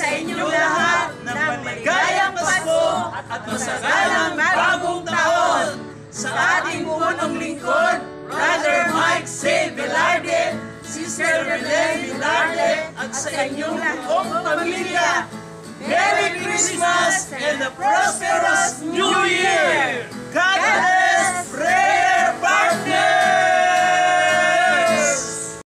sa inyong lahat ng maligayang Pasko at masagalang bagong taon. Sa ating punong lingkod, Brother Mike C. Velarde, Sister Belen Velarde, at sa inyong buong pamilya, Merry Christmas and a prosperous New Year! God bless!